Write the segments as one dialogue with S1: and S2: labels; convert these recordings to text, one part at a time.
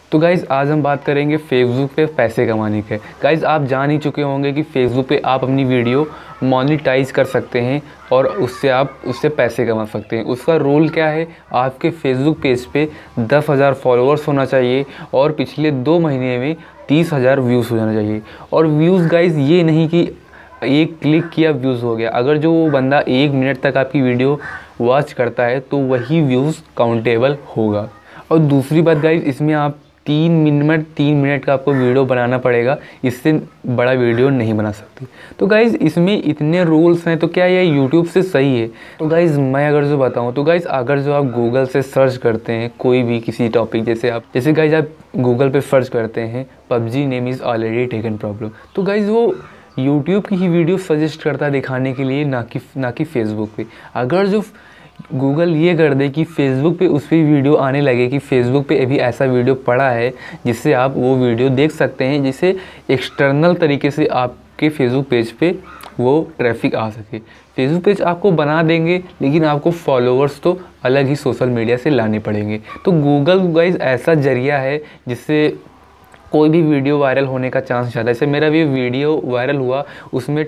S1: तो गाइज़ आज हम बात करेंगे फेसबुक पे पैसे कमाने के। गाइज़ आप जान ही चुके होंगे कि फेसबुक पे आप अपनी वीडियो मोनेटाइज कर सकते हैं और उससे पैसे कमा सकते हैं। उसका रूल क्या है, आपके फेसबुक पेज पे 10,000 फॉलोअर्स होना चाहिए और पिछले 2 महीने में 30,000 व्यूज़ हो जाना चाहिए। और व्यूज़ गाइज़ ये नहीं कि एक क्लिक किया व्यूज़ हो गया। अगर जो बंदा 1 मिनट तक आपकी वीडियो वॉच करता है तो वही व्यूज़ काउंटेबल होगा। और दूसरी बात गाइज़, इसमें आप 3 मिनट का आपको वीडियो बनाना पड़ेगा, इससे बड़ा वीडियो नहीं बना सकते। तो गाइज़ इसमें इतने रूल्स हैं, तो क्या ये यूट्यूब से सही है? तो गाइज़ मैं अगर जो बताऊं तो गाइज़ अगर जो आप गूगल से सर्च करते हैं कोई भी किसी टॉपिक, जैसे गाइज़ आप गूगल पे सर्च करते हैं PUBG name is already taken problem, तो गाइज़ वो यूट्यूब की ही वीडियो सजेस्ट करता है दिखाने के लिए, ना कि फेसबुक पे। अगर जो गूगल ये कर दे कि फेसबुक पे उस पर वीडियो आने लगे कि फेसबुक पे अभी ऐसा वीडियो पड़ा है जिससे आप वो वीडियो देख सकते हैं, जिससे एक्सटर्नल तरीके से आपके फेसबुक पेज पे वो ट्रैफिक आ सके। फेसबुक पेज आपको बना देंगे, लेकिन आपको फॉलोअर्स तो अलग ही सोशल मीडिया से लाने पड़ेंगे। तो गूगल गाइज ऐसा जरिया है जिससे कोई भी वीडियो वायरल होने का चांस ज़्यादा है। जैसे मेरा भी वीडियो वायरल हुआ, उसमें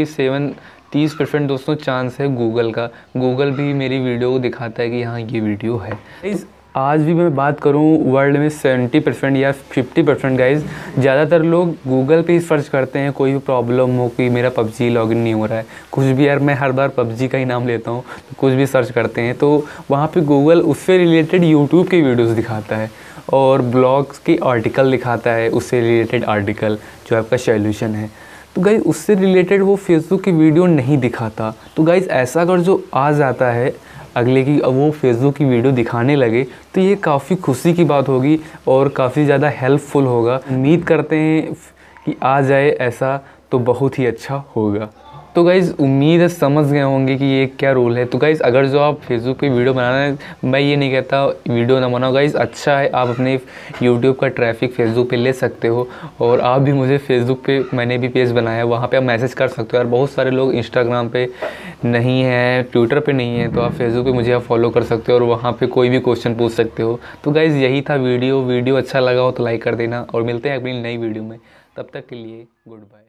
S1: 30% दोस्तों चांस है गूगल का। गूगल भी मेरी वीडियो को दिखाता है कि हाँ ये वीडियो है। आज भी मैं बात करूँ वर्ल्ड में 70% या 50% गाइज़ ज़्यादातर लोग गूगल पे ही सर्च करते हैं। कोई भी प्रॉब्लम हो कि मेरा PUBG लॉगिन नहीं हो रहा है, कुछ भी, यार मैं हर बार PUBG का ही नाम लेता हूँ, तो कुछ भी सर्च करते हैं तो वहाँ पे गूगल उससे रिलेटेड यूट्यूब की वीडियोस दिखाता है और ब्लॉग्स की आर्टिकल दिखाता है, उससे रिलेटेड आर्टिकल जो आपका सॉल्यूशन है। तो गाइज़ उससे रिलेटेड वो फेसबुक की वीडियो नहीं दिखाता। तो गाइज़ ऐसा अगर जो आ जाता है अगले की वो फेसबुक की वीडियो दिखाने लगे तो ये काफ़ी खुशी की बात होगी और काफ़ी ज़्यादा हेल्पफुल होगा। उम्मीद करते हैं कि आ जाए ऐसा, तो बहुत ही अच्छा होगा। तो गाइज़ उम्मीद है समझ गए होंगे कि ये क्या रूल है। तो गाइज़ अगर जो आप फेसबुक पे वीडियो बनाना है, मैं ये नहीं कहता वीडियो ना बनाओ गाइज़, अच्छा है आप अपने यूट्यूब का ट्रैफिक फेसबुक पे ले सकते हो। और आप भी मुझे फेसबुक पे, मैंने भी पेज बनाया है, वहाँ पे आप मैसेज कर सकते हो। और बहुत सारे लोग इंस्टाग्राम पे नहीं हैं, ट्विटर पे नहीं है, तो आप फेसबुक पे मुझे आप फॉलो कर सकते हो और वहाँ पे कोई भी क्वेश्चन पूछ सकते हो। तो गाइज़ यही था वीडियो अच्छा लगा हो तो लाइक कर देना और मिलते हैं अगली नई वीडियो में। तब तक के लिए गुड बाय।